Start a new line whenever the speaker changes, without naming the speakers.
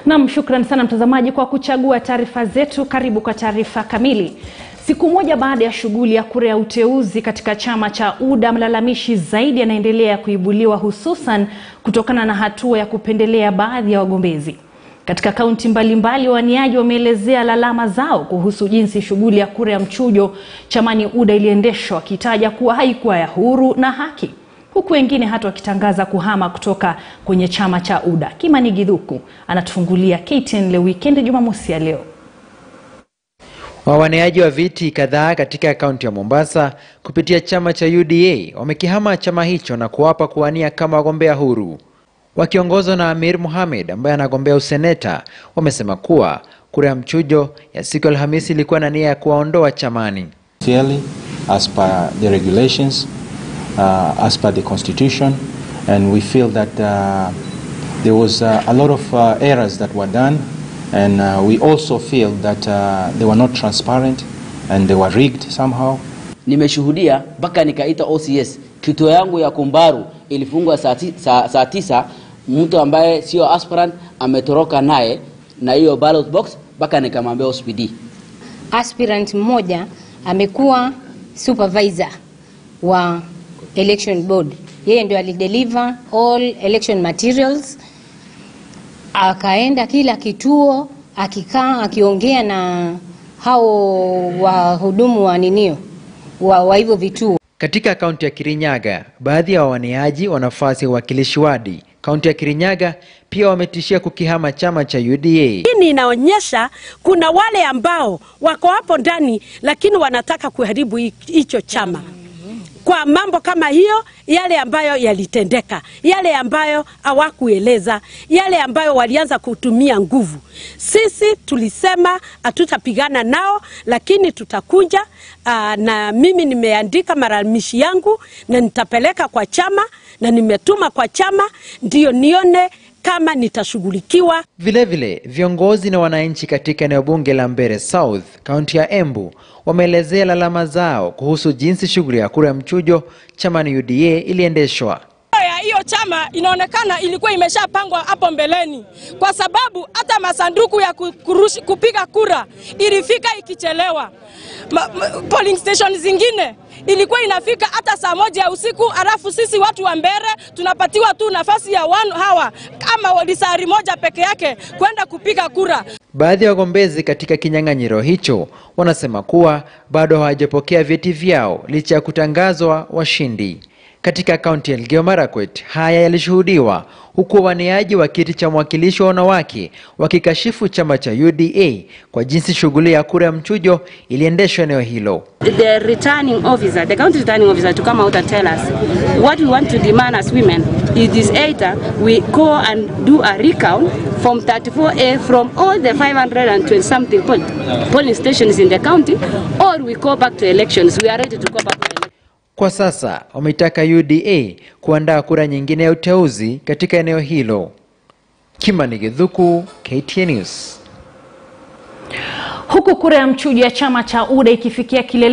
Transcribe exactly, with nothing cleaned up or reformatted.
Naam, shukrani sana mtazamaji kwa kuchagua taarifa zetu. Karibu kwa taarifa kamili. Siku moja baada ya shughuli ya kura ya uteuzi katika chama cha U D A, mlalamishi zaidi yanaendelea kuibuliwa, hususan kutokana na hatua ya kupendelea baadhi ya wagombezi. Katika kaunti mbalimbali, wawaniaji wameelezea lalama zao kuhusu jinsi shughuli ya kura ya mchujo chamani U D A iliendeshwa, wakitaja kuwa haikuwa ya huru na haki, huku wengine hata wakitangaza kuhama kutoka kwenye chama cha U D A. Kimani Githuku anatufungulia K T N le weekend Jumamosi ya leo.
Wawaniaji wa viti kadhaa katika kaunti ya Mombasa kupitia chama cha U D A wamekihama chama hicho na kuwapa kuwania kama wagombea huru. Wakiongozwa na Amir Mohamed ambaye anagombea useneta, wamesema kuwa kura ya mchujo ya siku ya Alhamisi ilikuwa na nia ya kuwaondoa chamani.
Fairly, as per the regulations, uh, as per the constitution, and we feel that uh, there was uh, a lot of uh, errors that were done, and uh, we also feel that uh, they were not transparent and they were rigged somehow.
Nimeshuhudia mpaka nikaita O C S, kituo yangu ya Kumbaru ilifungwa saa, saa, saa tisa, mtu ambaye sio aspirant ametoroka naye na hiyo ballot box mpaka nikamwambia O C D.
Aspirant mmoja amekuwa supervisor wa election board, yeye ndio alideliver all election materials, akaenda kila kituo akikaa akiongea na hao wahudumu wa ninio wa, wa hivyo vituo.
Katika kaunti ya Kirinyaga, baadhi ya wawaniaji wa nafasi ya uwakilishi wadi kaunti ya Kirinyaga pia wametishia kukihama chama cha U D A.
Hii inaonyesha kuna wale ambao wako hapo ndani lakini wanataka kuharibu hicho chama. Kwa mambo kama hiyo, yale ambayo yalitendeka, yale ambayo hawakueleza, yale ambayo walianza kutumia nguvu. Sisi tulisema hatutapigana nao, lakini tutakunja. Aa, na mimi nimeandika malalamishi yangu na nitapeleka kwa chama na nimetuma kwa chama ndio nione kama nitashughulikiwa. Vile vile, viongozi na wananchi katika eneo bunge la Mbeere South, kaunti ya Embu, wameelezea lalama zao kuhusu jinsi shughuli ya kura ya mchujo chamani U D A iliendeshwa.
Hiyo chama inaonekana ilikuwa imeshapangwa hapo mbeleni, kwa sababu hata masanduku ya kurushi, kupiga kura ilifika ikichelewa. Ma, ma, polling station zingine ilikuwa inafika hata saa moja ya usiku, alafu sisi watu wa Mbeere tunapatiwa tu nafasi ya one hour kama walisari moja peke yake kwenda kupiga kura.
Baadhi ya wagombezi katika kinyang'anyiro hicho wanasema kuwa bado hawajapokea vyeti vyao licha ya kutangazwa washindi. Katika kaunti ya Elgeyo Marakwet, haya yalishuhudiwa huku wawaniaji wa kiti cha mwakilishi wa wanawake wakikashifu chama cha U D A kwa jinsi shughuli ya kura ya mchujo iliendeshwa eneo hilo.
The returning officer, the county returning officer to come out and tell us what we want to demand as women is this: either we go and do a recount from thirty-four A from all the five hundred twenty something polling stations in the county, or we go back to elections. We are ready to go back to elections.
Kwa sasa wametaka U D A kuandaa kura nyingine ya uteuzi katika eneo hilo. Kimani Githuku, K T N News.
Huku kura ya mchujo ya chama cha U D A ikifikia kilele